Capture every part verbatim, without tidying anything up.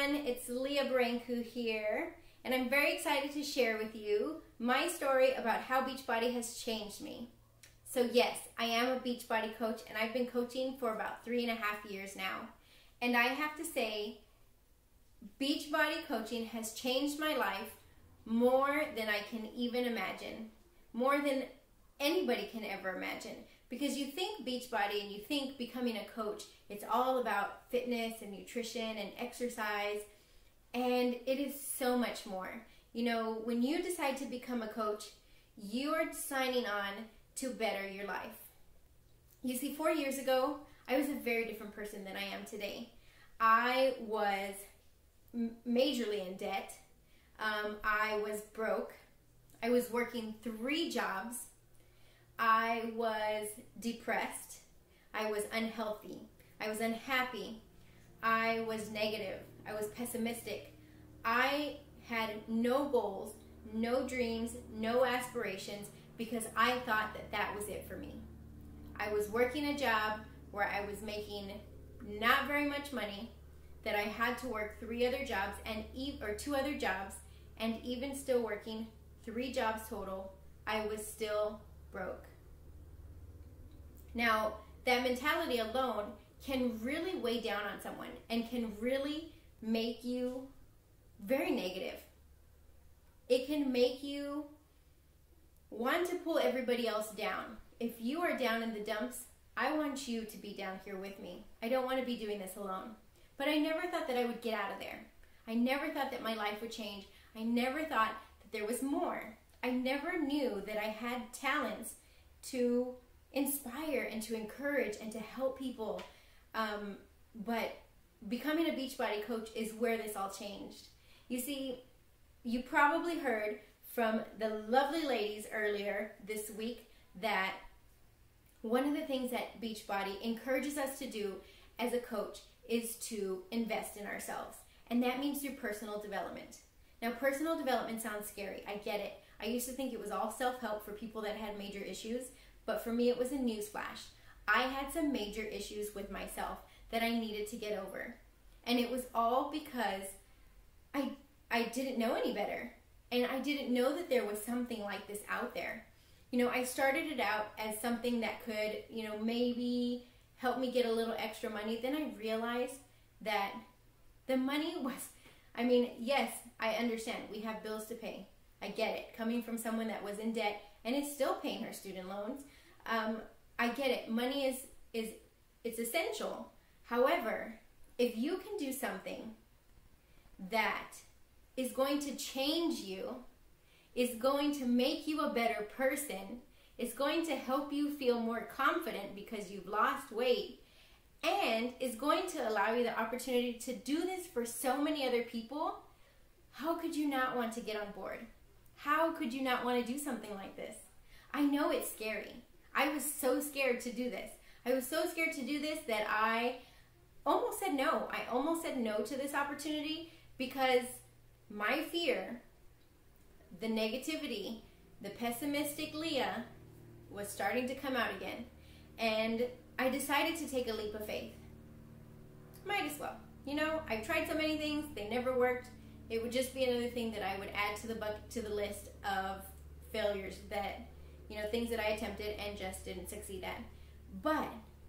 everyone, it's Leah Brancu here, and I'm very excited to share with you my story about how Beachbody has changed me. So yes, I am a Beachbody coach, and I've been coaching for about three and a half years now. And I have to say, Beachbody coaching has changed my life more than I can even imagine, more than anybody can ever imagine. Because you think Beachbody and you think becoming a coach, it's all about fitness and nutrition and exercise, and it is so much more. You know, when you decide to become a coach, you are signing on to better your life. You see, four years ago, I was a very different person than I am today. I was majorly in debt. Um, I was broke. I was working three jobs. I was depressed. I was unhealthy. I was unhappy. I was negative. I was pessimistic. I had no goals, no dreams, no aspirations, because I thought that that was it for me. I was working a job where I was making not very much money, that I had to work three other jobs and e or two other jobs, and even still working three jobs total, I was still broke. Now, that mentality alone can really weigh down on someone and can really make you very negative. It can make you want to pull everybody else down. If you are down in the dumps, I want you to be down here with me. I don't want to be doing this alone. But I never thought that I would get out of there. I never thought that my life would change. I never thought that there was more. I never knew that I had talents to inspire and to encourage and to help people. Um, but becoming a Beachbody coach is where this all changed. You see, you probably heard from the lovely ladies earlier this week that one of the things that Beachbody encourages us to do as a coach is to invest in ourselves. And that means through personal development. Now, personal development sounds scary. I get it. I used to think it was all self-help for people that had major issues. But for me, it was a newsflash. I had some major issues with myself that I needed to get over. And it was all because I, I didn't know any better. And I didn't know that there was something like this out there. You know, I started it out as something that could, you know, maybe help me get a little extra money. Then I realized that the money was, I mean, yes, I understand. We have bills to pay. I get it. Coming from someone that was in debt and is still paying her student loans, um, I get it. Money is, is it's essential. However, if you can do something that is going to change you, is going to make you a better person, is going to help you feel more confident because you've lost weight, and is going to allow you the opportunity to do this for so many other people, how could you not want to get on board? How could you not want to do something like this? I know it's scary. I was so scared to do this. I was so scared to do this that I almost said no. I almost said no to this opportunity because my fear, the negativity, the pessimistic Leah was starting to come out again. And I decided to take a leap of faith. Might as well. You know, I've tried so many things, they never worked. It would just be another thing that I would add to the bucket, to the list of failures that, you know, things that I attempted and just didn't succeed at. But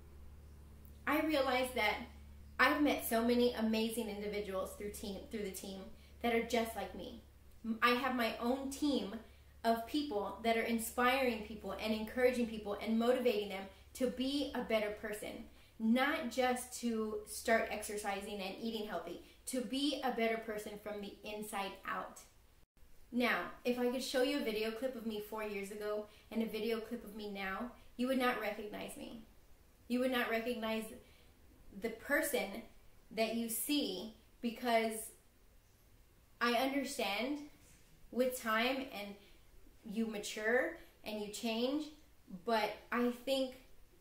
I realized that I've met so many amazing individuals through team through the team that are just like me. I have my own team of people that are inspiring people and encouraging people and motivating them to be a better person. Not just to start exercising and eating healthy, to be a better person from the inside out. Now, if I could show you a video clip of me four years ago and a video clip of me now, you would not recognize me. You would not recognize the person that you see, because I understand with time and you mature and you change, but I think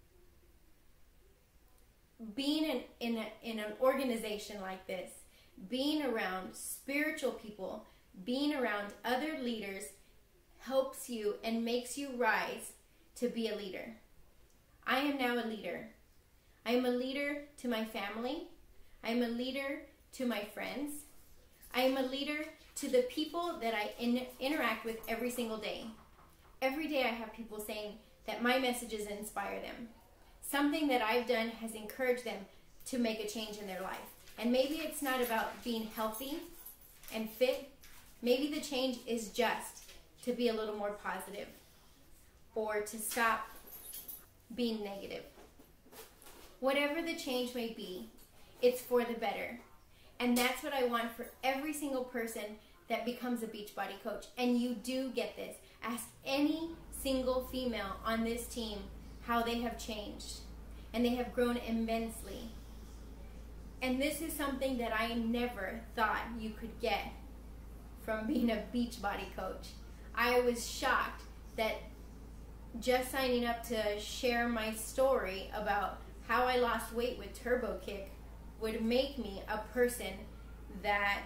being in, in, a, in an organization like this, being around spiritual people, being around other leaders helps you and makes you rise to be a leader. I am now a leader. I am a leader to my family. I am a leader to my friends. I am a leader to the people that I in, interact with every single day. Every day I have people saying that my messages inspire them. Something that I've done has encouraged them to make a change in their life. And maybe it's not about being healthy and fit. Maybe the change is just to be a little more positive or to stop being negative. Whatever the change may be, it's for the better. And that's what I want for every single person that becomes a Beachbody coach. And you do get this. Ask any single female on this team how they have changed. And they have grown immensely. And this is something that I never thought you could get from being a Beachbody coach. I was shocked that just signing up to share my story about how I lost weight with Turbo Kick would make me a person that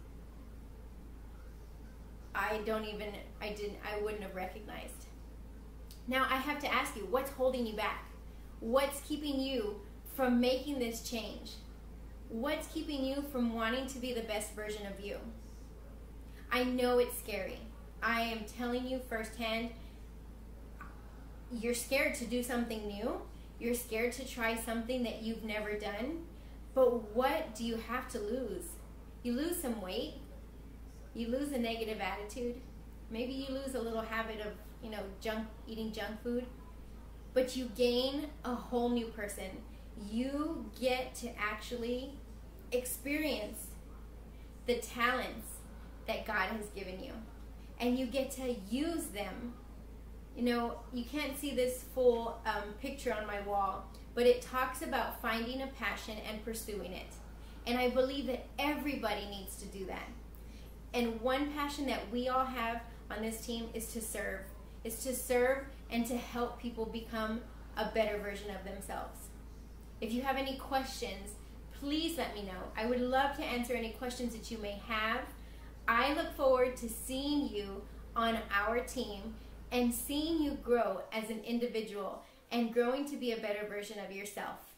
I don't even, I didn't, I wouldn't have recognized. Now I have to ask you, what's holding you back? What's keeping you from making this change? What's keeping you from wanting to be the best version of you? I know it's scary. I am telling you firsthand, you're scared to do something new. You're scared to try something that you've never done. But what do you have to lose? You lose some weight. You lose a negative attitude. Maybe you lose a little habit of, you know, junk, eating junk food. But you gain a whole new person. You get to actually experience the talents that God has given you. And you get to use them. You know, you can't see this full um, picture on my wall, but it talks about finding a passion and pursuing it. And I believe that everybody needs to do that. And one passion that we all have on this team is to serve. Is to serve and to help people become a better version of themselves. If you have any questions, please let me know. I would love to answer any questions that you may have. I look forward to seeing you on our team and seeing you grow as an individual and growing to be a better version of yourself.